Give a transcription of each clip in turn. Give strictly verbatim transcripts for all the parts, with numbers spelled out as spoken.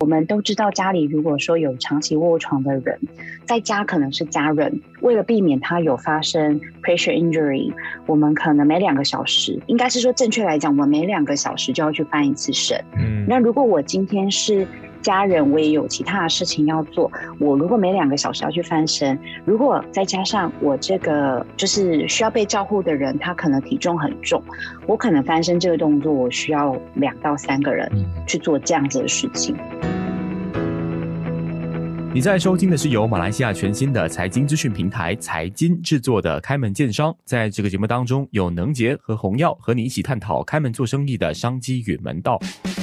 我们都知道家里如果说有长期卧床的人，在家可能是家人，为了避免他有发生 pressure injury， 我们可能每两个小时，应该是说正确来讲，我们每两个小时就要去翻一次身。嗯，那如果我今天是家人，我也有其他的事情要做，我如果每两个小时要去翻身，如果再加上我这个就是需要被照顾的人，他可能体重很重，我可能翻身这个动作我需要两到三个人去做这样子的事情。 你在收听的是由马来西亚全新的财经资讯平台财经制作的开门见商，在这个节目当中，有能杰和洪耀和你一起探讨开门做生意的商机与门道。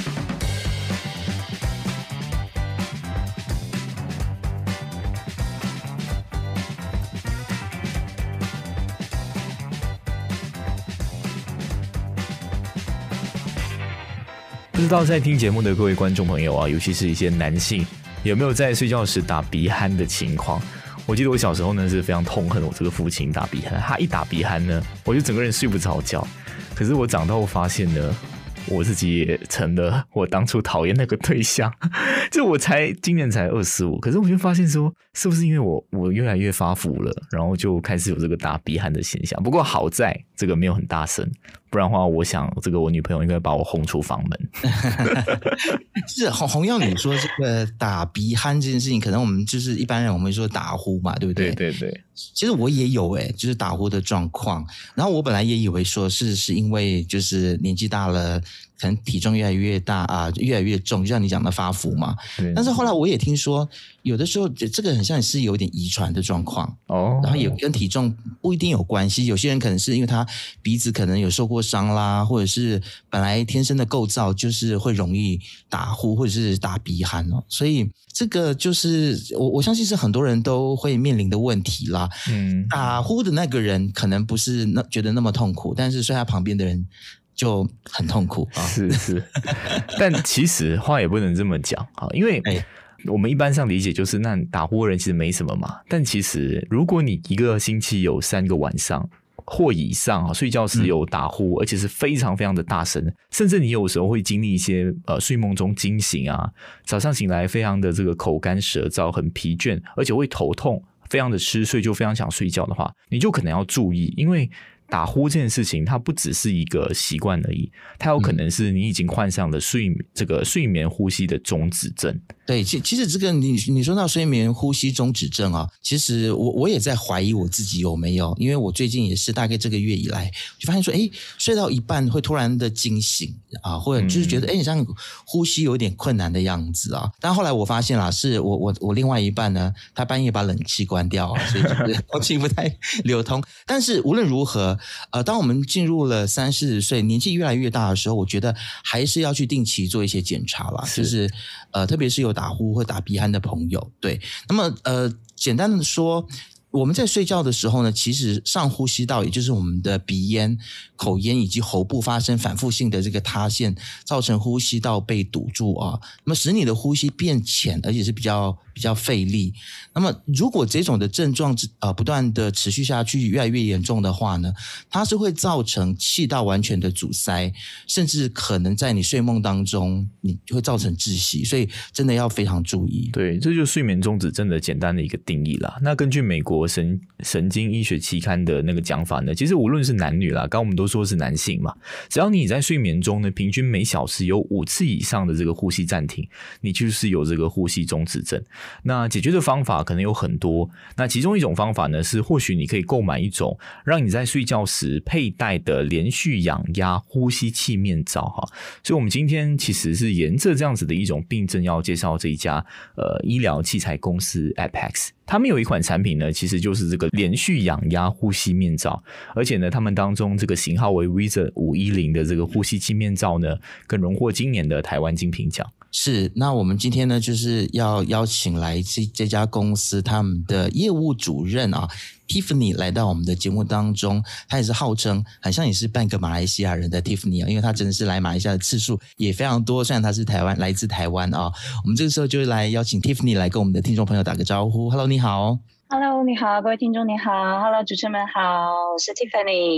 不知道在听节目的各位观众朋友啊，尤其是一些男性，有没有在睡觉时打鼻鼾的情况？我记得我小时候呢是非常痛恨我这个父亲打鼻鼾，他一打鼻鼾呢，我就整个人睡不着觉。可是我长大后发现呢，我自己也成了我当初讨厌那个对象。就我才今年才二十五，可是我就发现说，是不是因为我我越来越发福了，然后就开始有这个打鼻鼾的现象。不过好在这个没有很大声，不然的话，我想这个我女朋友应该把我轰出房门。 是洪洪耀，你说这个打鼻鼾这件事情，可能我们就是一般人我们会说打呼嘛，对不对？ 对对对。 其实我也有诶、欸，就是打呼的状况。然后我本来也以为说是是因为就是年纪大了，可能体重越来越大啊，越来越重，就像你讲的发福嘛。但是后来我也听说，有的时候这个很像是有点遗传的状况哦，然后也跟体重不一定有关系。有些人可能是因为他鼻子可能有受过伤啦，或者是本来天生的构造就是会容易打呼或者是打鼻鼾哦，所以这个就是我我相信是很多人都会面临的问题啦。嗯，打呼的那个人可能不是那觉得那么痛苦，但是睡他旁边的人就很痛苦啊。 是是，但其实话也不能这么讲啊，因为我们一般上理解就是那打呼的人其实没什么嘛，但其实如果你一个星期有三个晚上或以上睡觉时有打呼、嗯、而且是非常非常的大声，甚至你有时候会经历一些呃睡梦中惊醒啊，早上醒来非常的这个口干舌燥，很疲倦，而且会头痛，非常的吃睡，就非常想睡觉的话，你就可能要注意，因为打呼这件事情它不只是一个习惯而已，它有可能是你已经患上了睡这个睡眠呼吸的中止症。 对，其其实这个你你说到睡眠呼吸中止症啊，其实我我也在怀疑我自己有没有，因为我最近也是大概这个月以来就发现说，哎，睡到一半会突然的惊醒啊，或者就是觉得哎，你像呼吸有点困难的样子啊。但后来我发现啦，是我我我另外一半呢，他半夜把冷气关掉啊，所以就是空气不太流通。但是无论如何，呃，当我们进入了三四十岁，年纪越来越大的时候，我觉得还是要去定期做一些检查啦，是就是呃，特别是有打呼或打鼻鼾的朋友，对。那么呃，简单的说，我们在睡觉的时候呢，其实上呼吸道，也就是我们的鼻咽、口咽以及喉部发生反复性的这个塌陷，造成呼吸道被堵住啊，那么使你的呼吸变浅，而且是比较比较费力。那么如果这种的症状呃不断的持续下去，越来越严重的话呢，它是会造成气道完全的阻塞，甚至可能在你睡梦当中你会造成窒息，所以真的要非常注意。 对，这就是睡眠中止症的简单的一个定义啦。那根据美国神神经医学期刊的那个讲法呢，其实无论是男女啦，刚刚我们都说是男性嘛，只要你在睡眠中呢，平均每小时有五次以上的这个呼吸暂停，你就是有这个呼吸中止症。那解决的方法可能有很多，那其中一种方法呢，是或许你可以购买一种让你在睡觉时佩戴的连续氧压呼吸器面罩哈。所以我们今天其实是沿着这样子的一种病症要介绍这一家呃医疗器材公司 Apex。他们有一款产品呢，其实就是这个连续氧压呼吸面罩，而且呢，他们当中这个型号为 Vision 五一零的这个呼吸器面罩呢，更荣获今年的台湾精品奖。 是，那我们今天呢，就是要邀请来这这家公司他们的业务主任啊 Tiffany 来到我们的节目当中，他也是号称很像也是半个马来西亚人的 Tiffany 啊，因为他真的是来马来西亚的次数也非常多，虽然他是台湾来自台湾啊。我们这个时候就来邀请 Tiffany 来跟我们的听众朋友打个招呼。 Hello， 你好。 Hello， 你好，各位听众你好。 Hello， 主持人们好，我是 Tiffany。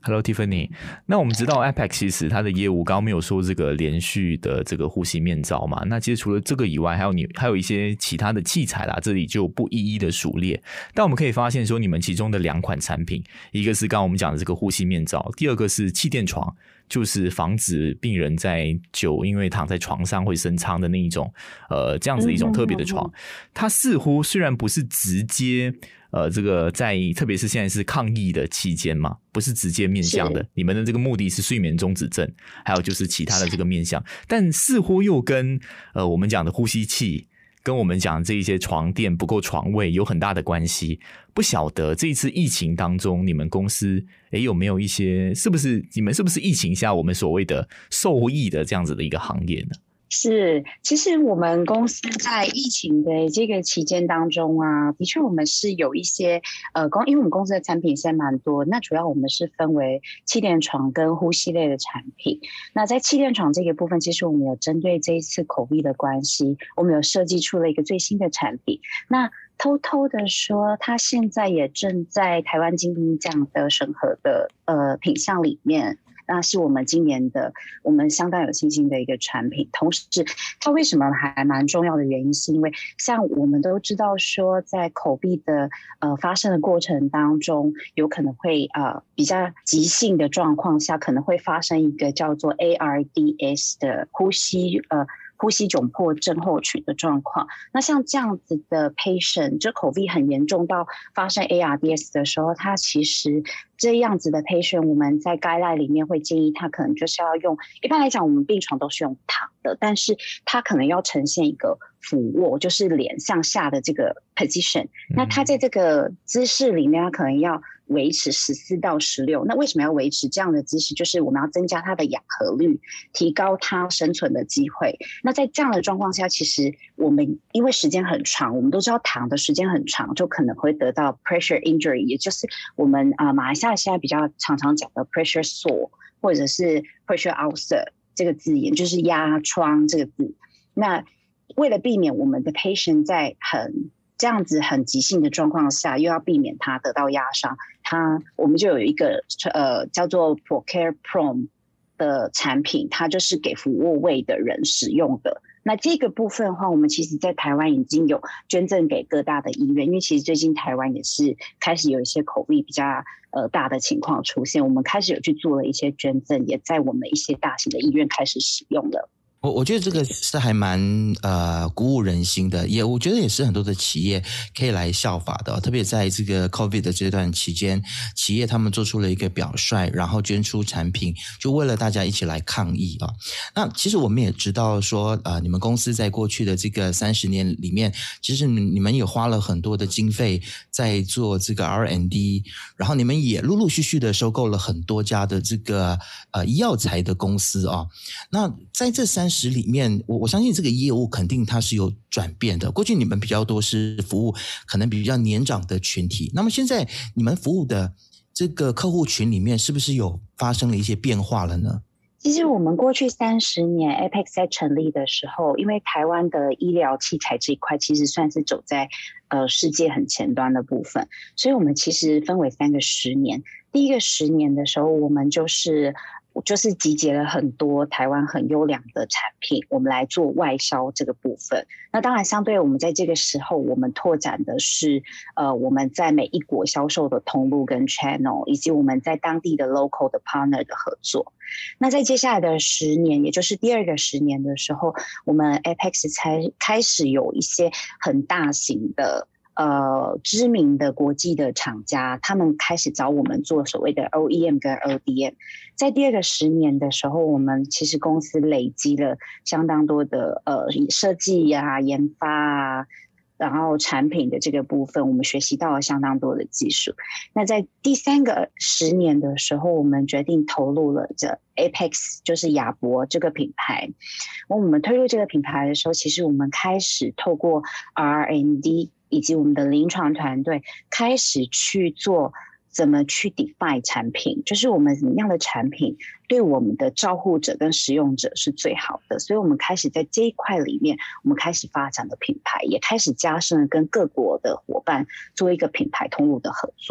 Hello Tiffany， 那我们知道 Apex 其实它的业务刚刚没有说这个连续的这个呼吸面罩嘛，那其实除了这个以外，还有你还有一些其他的器材啦，这里就不一一的数列。但我们可以发现说，你们其中的两款产品，一个是刚刚我们讲的这个呼吸面罩，第二个是气垫床，就是防止病人在久因为躺在床上会生疮的那一种，呃，这样子的一种特别的床。它似乎虽然不是直接。呃，这个在特别是现在是抗疫的期间嘛，不是直接面向的。你们的这个目的是睡眠中止症，还有就是其他的这个面向，但似乎又跟呃我们讲的呼吸器，跟我们讲的这一些床垫不够床位有很大的关系。不晓得这一次疫情当中，你们公司诶有没有一些，是不是你们是不是疫情下我们所谓的受益的这样子的一个行业呢？ 是，其实我们公司在疫情的这个期间当中啊，的确我们是有一些呃公，因为我们公司的产品现在蛮多，那主要我们是分为气垫床跟呼吸类的产品。那在气垫床这个部分，其实我们有针对这一次 COVID 的关系，我们有设计出了一个最新的产品。那偷偷的说，它现在也正在台湾精品奖的审核的呃品项里面。那是我们今年的我们相当有信心的一个产品。同时它为什么还蛮重要的原因，是因为像我们都知道说，在COVID的呃发生的过程当中，有可能会呃比较急性的状况下，可能会发生一个叫做 A R D S 的呼吸呃呼吸窘迫症候群的状况。那像这样子的 patient， 就 COVID 很严重到发生 A R D S 的时候，他其实这样子的 patient， 我们在 guideline 里面会建议他可能就是要用，一般来讲我们病床都是用躺的，但是他可能要呈现一个俯卧，就是脸向下的这个 position。那他在这个姿势里面，他可能要维持十四到十六。那为什么要维持这样的姿势？就是我们要增加他的氧合率，提高他生存的机会。那在这样的状况下，其实我们因为时间很长，我们都知道躺的时间很长，就可能会得到 pressure injury， 也就是我们啊、呃、马来西亚现在比较常常讲的 pressure sore 或者是 pressure ulcer 这个字眼，就是压疮这个字。那为了避免我们的 patient 在很这样子很急性的状况下，又要避免他得到压伤，他我们就有一个呃叫做 ProCare Pro 的产品，它就是给俯卧位的人使用的。那这个部分的话，我们其实在台湾已经有捐赠给各大的医院，因为其实最近台湾也是开始有一些COVID比较呃大的情况出现，我们开始有去做了一些捐赠，也在我们一些大型的医院开始使用了。 我我觉得这个是还蛮呃鼓舞人心的，也我觉得也是很多的企业可以来效法的，特别在这个 COVID 的这段期间，企业他们做出了一个表率，然后捐出产品，就为了大家一起来抗疫啊。那其实我们也知道说，呃，你们公司在过去的这个三十年里面，其实你们也花了很多的经费在做这个 R and D， 然后你们也陆陆续续的收购了很多家的这个呃医药材的公司啊。那在这三十里面，我我相信这个业务肯定它是有转变的。过去你们比较多是服务可能比较年长的群体，那么现在你们服务的这个客户群里面，是不是有发生了一些变化了呢？ 其实我们过去三十年 Apex 在成立的时候，因为台湾的医疗器材这一块其实算是走在呃世界很前端的部分，所以我们其实分为三个十年。第一个十年的时候，我们就是就是集结了很多台湾很优良的产品，我们来做外销这个部分。那当然相对我们在这个时候，我们拓展的是呃我们在每一国销售的通路跟 channel， 以及我们在当地的 local 的 partner 的合作。那在接下来的十年，也就是第二个十年的时候，我们 Apex 才开始有一些很大型的呃，知名的国际的厂家，他们开始找我们做所谓的 O E M 跟 O D M。在第二个十年的时候，我们其实公司累积了相当多的呃设计啊、研发啊，然后产品的这个部分，我们学习到了相当多的技术。那在第三个十年的时候，我们决定投入了这 Apex， 就是亚博这个品牌。我们推入这个品牌的时候，其实我们开始透过 R and D。以及我们的临床团队开始去做怎么去 define 产品，就是我们怎么样的产品对我们的照护者跟使用者是最好的，所以我们开始在这一块里面，我们开始发展的品牌，也开始加深了跟各国的伙伴做一个品牌通路的合作。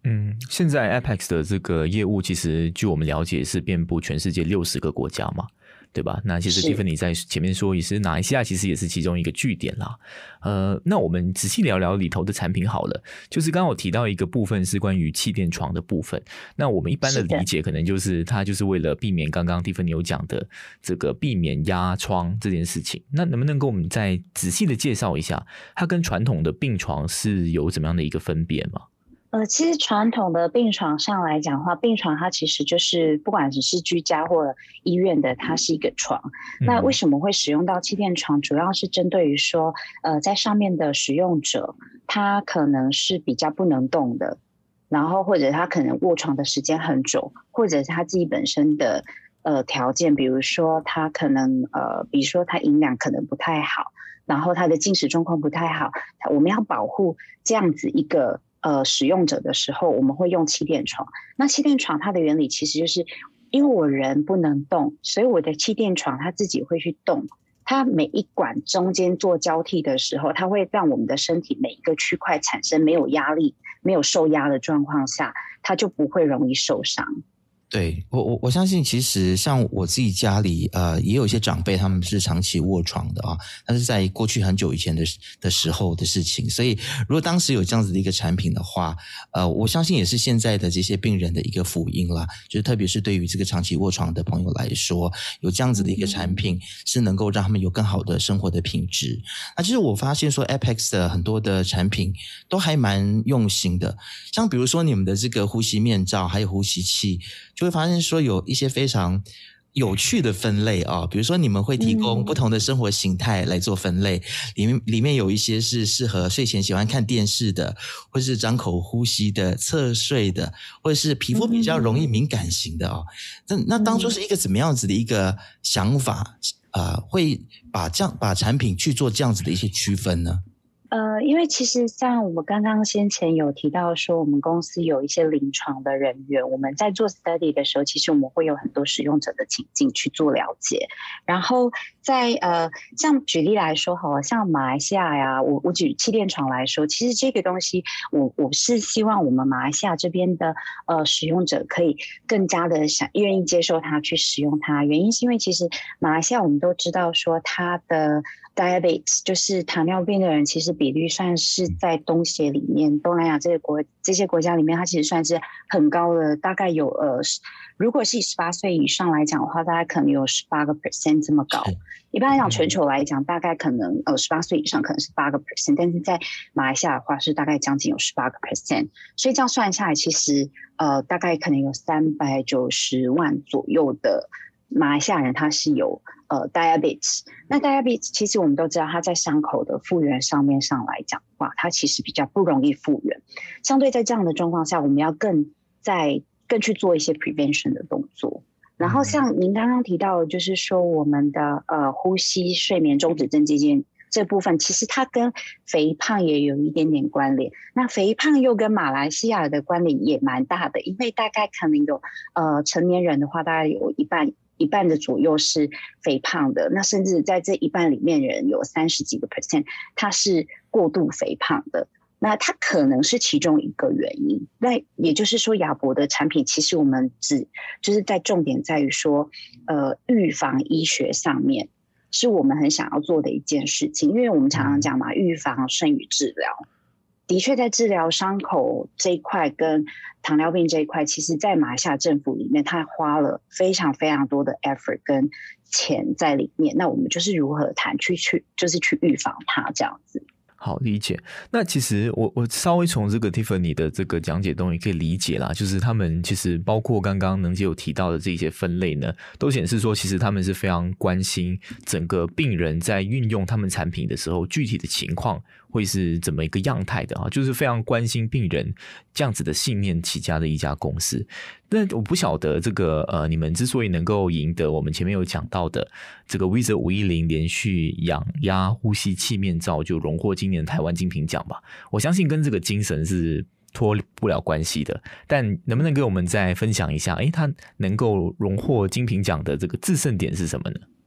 嗯，现在 Apex 的这个业务其实据我们了解是遍布全世界六十个国家嘛，对吧？那其实 Tiffany 在前面说也是马来西亚其实也是其中一个据点啦。呃，那我们仔细聊聊里头的产品好了。就是刚刚我提到一个部分是关于气垫床的部分，那我们一般的理解可能就是它就是为了避免刚刚 Tiffany 有讲的这个避免压疮这件事情。那能不能跟我们再仔细的介绍一下它跟传统的病床是有怎么样的一个分别吗？ 呃，其实传统的病床上来讲的话，病床它其实就是不管只是居家或者医院的，它是一个床。嗯、那为什么会使用到气垫床？主要是针对于说，呃，在上面的使用者，他可能是比较不能动的，然后或者他可能卧床的时间很久，或者是他自己本身的呃条件，比如说他可能呃，比如说他营养可能不太好，然后他的进食状况不太好，我们要保护这样子一个。呃，使用者的时候，我们会用气垫床。那气垫床它的原理其实就是因为我人不能动，所以我的气垫床它自己会去动。它每一管中间做交替的时候，它会让我们的身体每一个区块产生没有压力、没有受压的状况下，它就不会容易受伤。 对，我我我相信，其实像我自己家里，呃，也有一些长辈他们是长期卧床的啊，但是在过去很久以前的的时候的事情，所以如果当时有这样子的一个产品的话，呃，我相信也是现在的这些病人的一个福音啦，就是特别是对于这个长期卧床的朋友来说，有这样子的一个产品是能够让他们有更好的生活的品质。那其实我发现说 Apex 的很多的产品都还蛮用心的，像比如说你们的这个呼吸面罩还有呼吸器，就会发现说有一些非常有趣的分类啊，比如说你们会提供不同的生活形态来做分类，里面里面有一些是适合睡前喜欢看电视的，或是张口呼吸的、侧睡的，或者是皮肤比较容易敏感型的哦。那那当初是一个怎么样子的一个想法，呃，会把这样把产品去做这样子的一些区分呢？ 呃，因为其实像我们刚刚先前有提到说，我们公司有一些临床的人员，我们在做 study 的时候，其实我们会有很多使用者的情境去做了解。然后在呃，像举例来说，好了，像马来西亚呀，我我举气垫床来说，其实这个东西，我我是希望我们马来西亚这边的呃使用者可以更加的想愿意接受它去使用它。原因是因为其实马来西亚我们都知道说它的diabetes 就是糖尿病的人，其实比率算是在东协里面，东南亚这个国这些国家里面，它其实算是很高的，大概有呃，如果是以十八岁以上来讲的话，大概可能有十八个 percent 这么高。一般来讲，全球来讲，大概可能呃十八岁以上可能是八个 percent， 但是在马来西亚的话是大概将近有十八个 percent， 所以这样算下来，其实呃大概可能有三百九十万左右的马来西亚人他是有呃 diabetes。 那 diabetes 其实我们都知道它在伤口的复原上面上来讲的话，它其实比较不容易复原，相对在这样的状况下，我们要更在更去做一些 prevention 的动作。然后像您刚刚提到的就是说我们的呃呼吸睡眠中止症这件这部分，其实它跟肥胖也有一点点关联。那肥胖又跟马来西亚的关联也蛮大的，因为大概可能有呃成年人的话，大概有一半一半的左右是肥胖的，那甚至在这一半里面人有三十几个 percent 它是过度肥胖的，那它可能是其中一个原因。那也就是说亚博的产品其实我们只就是在重点在于说呃预防医学上面是我们很想要做的一件事情。因为我们常常讲嘛，预防胜于治疗，的确在治疗伤口这一块跟糖尿病这一块，其实在马来西亚政府里面他花了非常非常多的 effort 跟钱在里面，那我们就是如何谈去去就是去预防它这样子。 好理解。那其实我我稍微从这个 Tiffany 的这个讲解中也可以理解啦，就是他们其实包括刚刚能杰有提到的这些分类呢，都显示说其实他们是非常关心整个病人在运用他们产品的时候具体的情况会是怎么一个样态的啊，就是非常关心病人这样子的信念起家的一家公司。那我不晓得这个呃，你们之所以能够赢得我们前面有讲到的这个 Wizard 五一零连续氧压呼吸器面罩就荣获今年台湾精品奖吧，我相信跟这个精神是脱不了关系的。但能不能给我们再分享一下，诶，它能够荣获精品奖的这个制胜点是什么呢？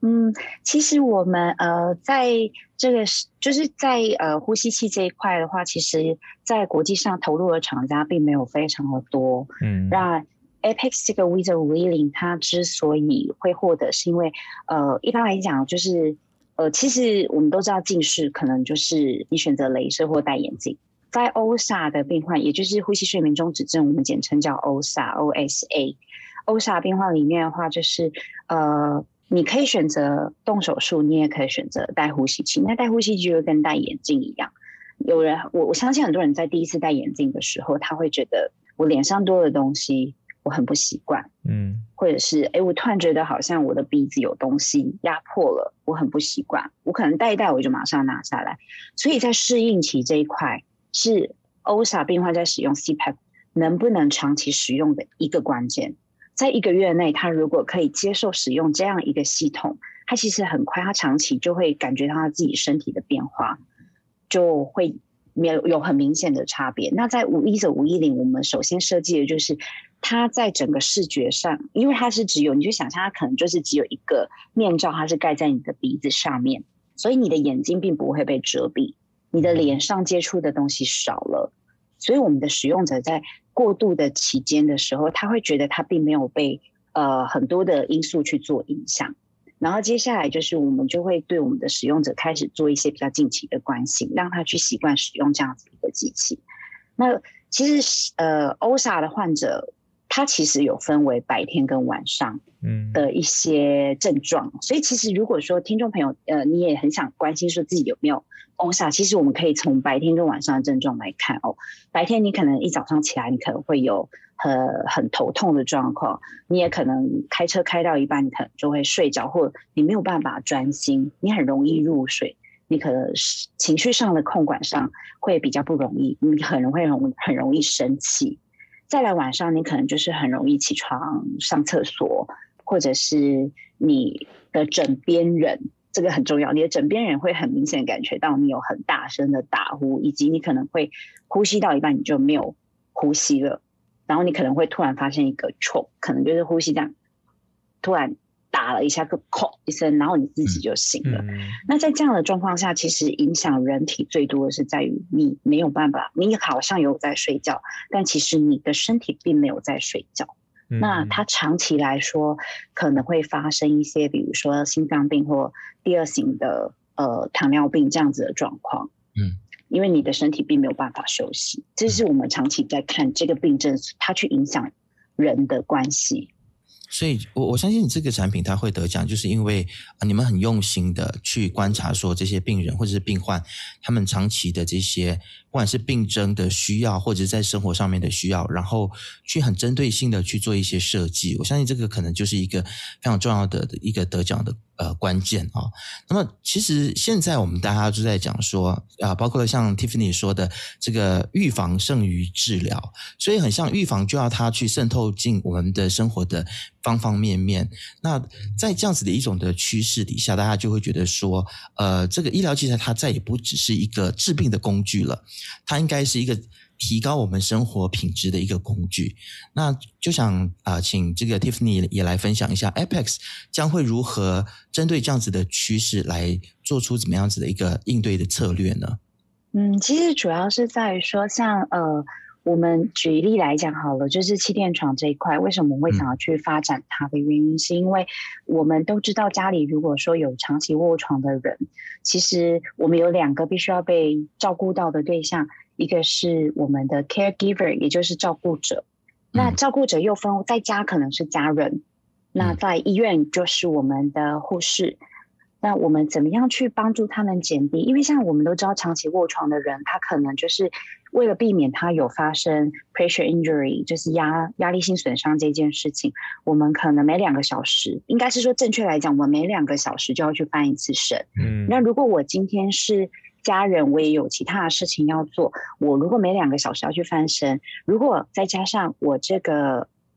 嗯，其实我们呃，在这个就是在呃呼吸器这一块的话，其实在国际上投入的厂家并没有非常的多。 嗯， 那 Apex 这个 Wizard 五一零它之所以会获得，是因为呃一般来讲就是呃其实我们都知道近视可能就是你选择雷射或戴眼镜，在 O S A 的病患，也就是呼吸睡眠中止症，我们简称叫 O S A O S A。O S A 病患里面的话，就是呃。你可以选择动手术，你也可以选择戴呼吸器。那戴呼吸器就跟戴眼镜一样。有人，我我相信很多人在第一次戴眼镜的时候，他会觉得我脸上多的东西我很不习惯，嗯，或者是哎，我突然觉得好像我的鼻子有东西压迫了，我很不习惯。我可能戴一戴我就马上拿下来。所以在适应期这一块，是 O S A 病患在使用 C PAP 能不能长期使用的一个关键。在一个月内，他如果可以接受使用这样一个系统，他其实很快，他长期就会感觉到他自己身体的变化，就会有有很明显的差别。那在五一者五一零，我们首先设计的就是它在整个视觉上，因为它是只有，你就想象它可能就是只有一个面罩，它是盖在你的鼻子上面，所以你的眼睛并不会被遮蔽，你的脸上接触的东西少了。所以我们的使用者在过渡的期间的时候，他会觉得他并没有被呃很多的因素去做影响。然后接下来就是我们就会对我们的使用者开始做一些比较近期的关心，让他去习惯使用这样子一个机器。那其实呃 O S A 的患者，他其实有分为白天跟晚上的一些症状，嗯、所以其实如果说听众朋友呃你也很想关心说自己有没有 O S A， 其实我们可以从白天跟晚上的症状来看哦。白天你可能一早上起来，你可能会有很很头痛的状况，你也可能开车开到一半，你可能就会睡着，或者你没有办法专心，你很容易入睡，你可能情绪上的控管上会比较不容易，你可能会很很容易生气。再来晚上，你可能就是很容易起床上厕所，或者是你的枕边人，这个很重要，你的枕边人会很明显感觉到你有很大声的打呼，以及你可能会呼吸到一半你就没有呼吸了，然后你可能会突然发现一个choke，可能就是呼吸这样突然打了一下个口一声，然后你自己就醒了。嗯、那在这样的状况下，其实影响人体最多的是在于你没有办法，你好像有在睡觉，但其实你的身体并没有在睡觉。嗯、那它长期来说可能会发生一些，比如说心脏病或第二型的呃糖尿病这样子的状况。嗯，因为你的身体并没有办法休息，这是我们长期在看这个病症，它去影响人的关系。 所以我我相信你这个产品它会得奖，就是因为、呃、你们很用心的去观察说这些病人或者是病患他们长期的这些不管是病症的需要或者是在生活上面的需要，然后去很针对性的去做一些设计。我相信这个可能就是一个非常重要的一个得奖的呃关键啊、哦。那么其实现在我们大家都在讲说啊、呃，包括像 Tiffany 说的这个预防胜于治疗，所以很像预防就要它去渗透进我们的生活的方方面面。那在这样子的一种的趋势底下，大家就会觉得说呃，这个医疗器材它再也不只是一个治病的工具了，它应该是一个提高我们生活品质的一个工具。那就想啊、呃，请这个 Tiffany 也来分享一下 Apex 将会如何针对这样子的趋势来做出怎么样子的一个应对的策略呢？ 嗯，其实主要是在于说像呃我们举例来讲好了，就是气垫床这一块，为什么我们会想要去发展它的原因，嗯、是因为我们都知道家里如果说有长期卧床的人，其实我们有两个必须要被照顾到的对象，一个是我们的 caregiver， 也就是照顾者。那照顾者又分在家可能是家人，那在医院就是我们的护士。那我们怎么样去帮助他们减低？因为像我们都知道，长期卧床的人，他可能就是为了避免他有发生 pressure injury， 就是压压力性损伤这件事情，我们可能每两个小时，应该是说正确来讲，我们每两个小时就要去翻一次身。嗯，那如果我今天是家人，我也有其他的事情要做，我如果每两个小时要去翻身，如果再加上我这个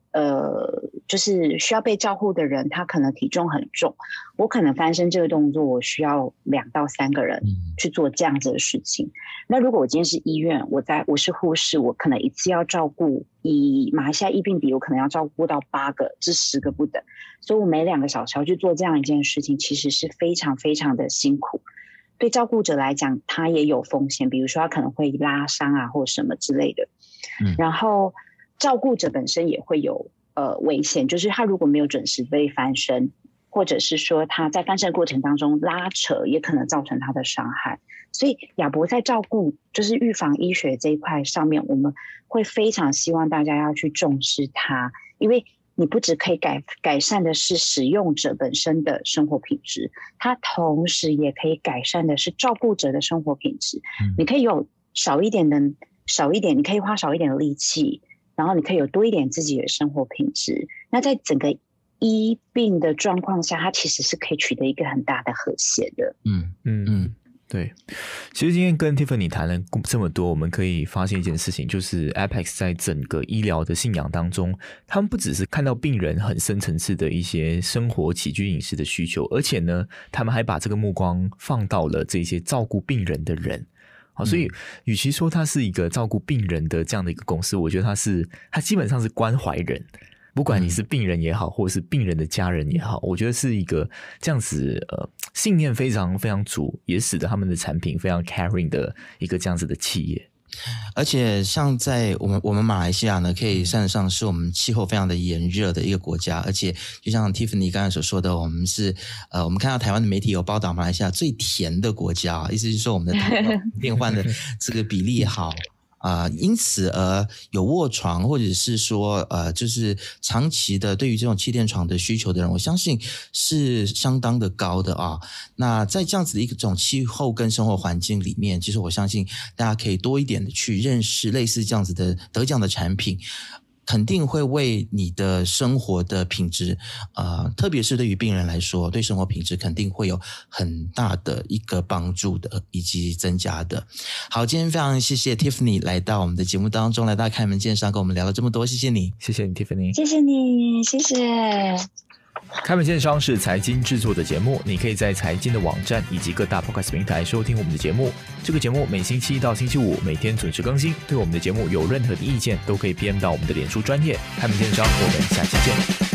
呃，就是需要被照护的人，他可能体重很重，我可能翻身这个动作，我需要两到三个人去做这样子的事情。嗯、那如果我今天是医院，我在我是护士，我可能一次要照顾，以马来西亚疫病比，我可能要照顾到八个至十个不等，所以我每两个小时要去做这样一件事情，其实是非常非常的辛苦。对照顾者来讲，他也有风险，比如说他可能会拉伤啊，或什么之类的。嗯、然后照顾者本身也会有呃危险，就是他如果没有准时被翻身，或者是说他在翻身的过程当中拉扯，也可能造成他的伤害。所以亚博在照顾就是预防医学这一块上面，我们会非常希望大家要去重视它，因为你不只可以改改善的是使用者本身的生活品质，它同时也可以改善的是照顾者的生活品质。嗯、你可以有少一点的少一点，你可以花少一点的力气，然后你可以有多一点自己的生活品质。那在整个医病的状况下，它其实是可以取得一个很大的和谐的。 嗯嗯嗯。对，其实今天跟 Tiffany 谈了这么多，我们可以发现一件事情，就是 Apex 在整个医疗的信仰当中，他们不只是看到病人很深层次的一些生活起居饮食的需求，而且呢，他们还把这个目光放到了这些照顾病人的人。好，所以与其说它是一个照顾病人的这样的一个公司，我觉得它是它基本上是关怀人。不管你是病人也好，或者是病人的家人也好，我觉得是一个这样子呃信念非常非常足，也使得他们的产品非常 caring 的一个这样子的企业。 而且像在我们我们马来西亚呢，可以算得上是我们气候非常的炎热的一个国家，而且就像 Tiffany 刚才所说的，我们是呃我们看到台湾的媒体有报道马来西亚最甜的国家，意思是说我们的变换的这个比例好。啊、呃，因此而有卧床，或者是说呃，就是长期的对于这种气垫床的需求的人，我相信是相当的高的啊。那在这样子的一种气候跟生活环境里面，其实我相信大家可以多一点的去认识类似这样子的得奖的产品。肯定会为你的生活的品质，呃，特别是对于病人来说，对生活品质肯定会有很大的一个帮助的，以及增加的。好，今天非常谢谢 Tiffany 来到我们的节目当中，来到开门见山跟我们聊了这么多，谢谢你， 谢谢你 Tiffany， 谢谢你，谢谢。 开门见山是财经制作的节目，你可以在财经的网站以及各大 podcast 平台收听我们的节目。这个节目每星期一到星期五每天准时更新。对我们的节目有任何的意见，都可以 P M 到我们的脸书专页开门见山。我们下期见。